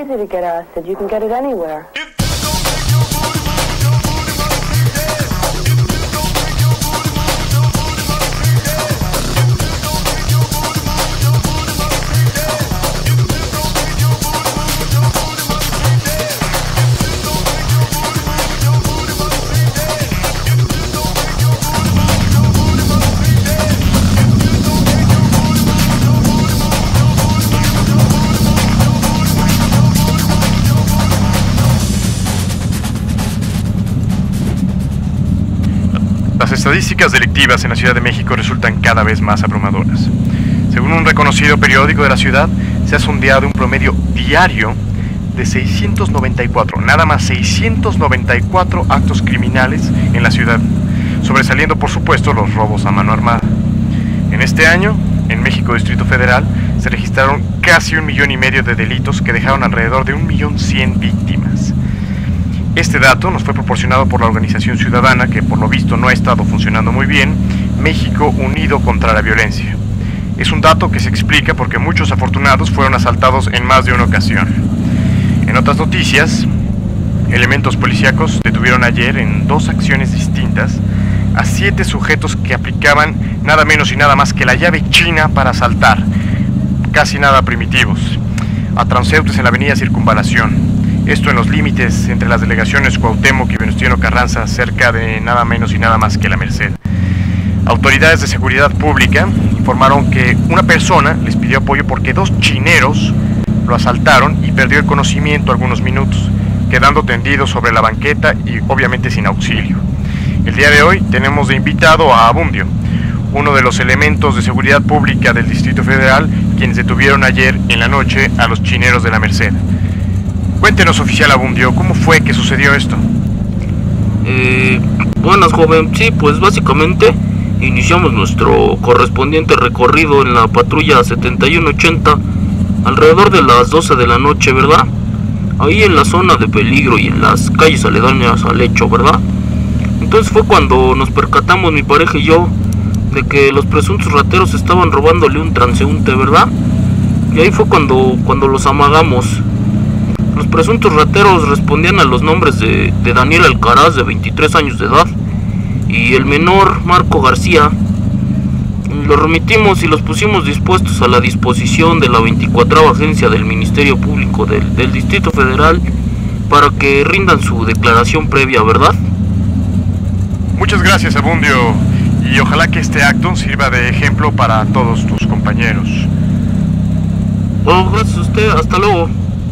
easy to get acid. You can get it anywhere. Las estadísticas delictivas en la Ciudad de México resultan cada vez más abrumadoras. Según un reconocido periódico de la ciudad, se ha sondeado un promedio diario de 694, nada más 694 actos criminales en la ciudad, sobresaliendo por supuesto los robos a mano armada. En este año, en México Distrito Federal, se registraron casi 1,5 millones de delitos que dejaron alrededor de 1.100.000 víctimas. Este dato nos fue proporcionado por la organización ciudadana que por lo visto no ha estado funcionando muy bien, México Unido contra la Violencia. Es un dato que se explica porque muchos afortunados fueron asaltados en más de una ocasión. En otras noticias, elementos policíacos detuvieron ayer en 2 acciones distintas a 7 sujetos que aplicaban nada menos y nada más que la llave china para asaltar, casi nada primitivos, a transeúntes en la avenida Circunvalación. Esto en los límites entre las delegaciones Cuauhtémoc y Venustiano Carranza, cerca de nada menos y nada más que La Merced. Autoridades de seguridad pública informaron que una persona les pidió apoyo porque 2 chineros lo asaltaron y perdió el conocimiento algunos minutos, quedando tendido sobre la banqueta y obviamente sin auxilio. El día de hoy tenemos de invitado a Abundio, uno de los elementos de seguridad pública del Distrito Federal, quienes detuvieron ayer en la noche a los chineros de La Merced. Cuéntenos, oficial Abundio, ¿cómo fue que sucedió esto? Buenas, joven. Sí, pues básicamente iniciamos nuestro correspondiente recorrido en la patrulla 7180 alrededor de las 12 de la noche, ¿verdad? Ahí en la zona de peligro y en las calles aledañas al hecho, ¿verdad? Entonces fue cuando nos percatamos, mi pareja y yo, de que los presuntos rateros estaban robándole un transeúnte, ¿verdad? Y ahí fue cuando los amagamos. Los presuntos rateros respondían a los nombres de Daniel Alcaraz, de 23 años de edad, y el menor, Marco García. Los remitimos y los pusimos dispuestos a la disposición de la 24ª agencia del Ministerio Público del Distrito Federal para que rindan su declaración previa, ¿verdad? Muchas gracias, Abundio, y ojalá que este acto sirva de ejemplo para todos tus compañeros. Oh, gracias a usted, hasta luego.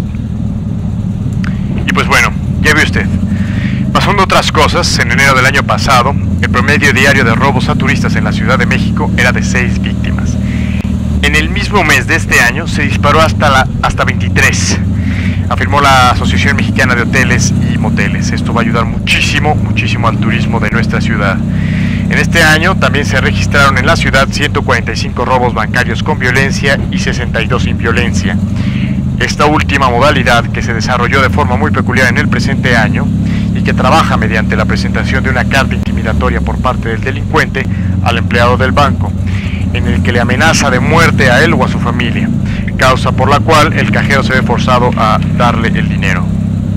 Y pues bueno, ya ve usted, pasando otras cosas, en enero del año pasado, el promedio diario de robos a turistas en la Ciudad de México era de 6 víctimas. En el mismo mes de este año se disparó hasta 23, afirmó la Asociación Mexicana de Hoteles y Moteles. Esto va a ayudar muchísimo al turismo de nuestra ciudad. En este año también se registraron en la ciudad 145 robos bancarios con violencia y 62 sin violencia. Esta última modalidad, que se desarrolló de forma muy peculiar en el presente año y que trabaja mediante la presentación de una carta intimidatoria por parte del delincuente al empleado del banco, en el que le amenaza de muerte a él o a su familia, causa por la cual el cajero se ve forzado a darle el dinero.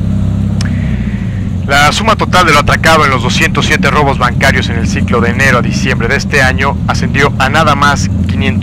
La suma total de lo atracado en los 207 robos bancarios en el ciclo de enero a diciembre de este año ascendió a nada más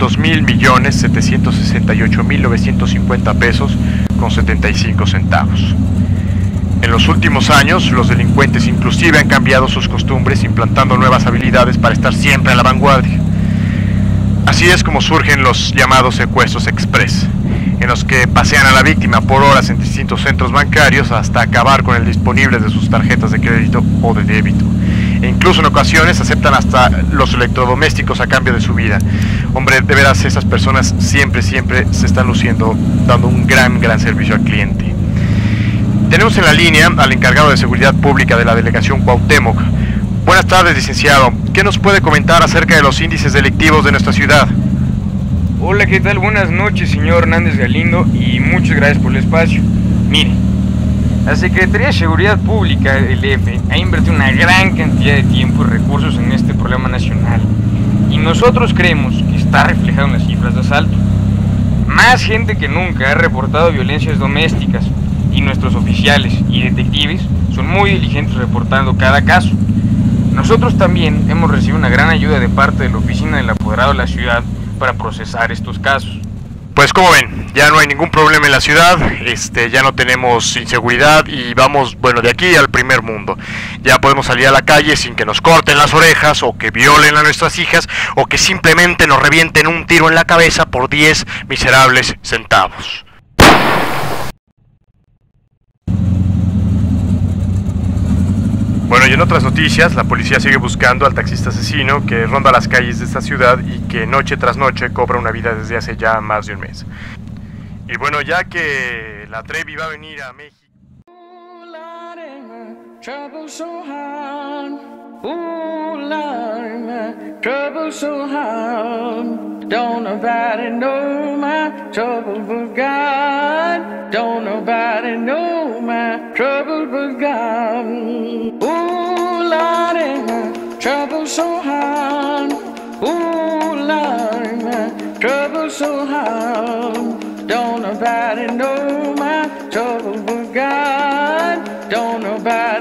500,768,950 pesos con 75 centavos. En los últimos años, los delincuentes inclusive han cambiado sus costumbres, implantando nuevas habilidades para estar siempre a la vanguardia. Así es como surgen los llamados secuestros express, en los que pasean a la víctima por horas en distintos centros bancarios hasta acabar con el disponible de sus tarjetas de crédito o de débito. E incluso en ocasiones aceptan hasta los electrodomésticos a cambio de su vida. Hombre, de veras, esas personas siempre se están luciendo, dando un gran servicio al cliente. Tenemos en la línea al encargado de Seguridad Pública de la Delegación Cuauhtémoc. Buenas tardes, licenciado. ¿Qué nos puede comentar acerca de los índices delictivos de nuestra ciudad? Hola, ¿qué tal? Buenas noches, señor Hernández Galindo, y muchas gracias por el espacio. Mire, la Secretaría de Seguridad Pública del DF ha invertido una gran cantidad de tiempo y recursos en este problema nacional, y nosotros creemos que está reflejado en las cifras de asalto. Más gente que nunca ha reportado violencias domésticas, y nuestros oficiales y detectives son muy diligentes reportando cada caso. Nosotros también hemos recibido una gran ayuda de parte de la oficina del apoderado de la ciudad para procesar estos casos. Pues como ven, ya no hay ningún problema en la ciudad, ya no tenemos inseguridad y vamos, bueno, de aquí al primer mundo. Ya podemos salir a la calle sin que nos corten las orejas o que violen a nuestras hijas o que simplemente nos revienten un tiro en la cabeza por 10 miserables centavos. Bueno, y en otras noticias, la policía sigue buscando al taxista asesino que ronda las calles de esta ciudad y que noche tras noche cobra una vida desde hace ya más de un mes. Y bueno, ya que la Trevi va a venir a México... Don't nobody know my trouble but God. Don't nobody know my trouble but God. Ooh, Lordy, my trouble so hard. Ooh, Lordy, my trouble so hard. Don't nobody know my trouble but God. Don't nobody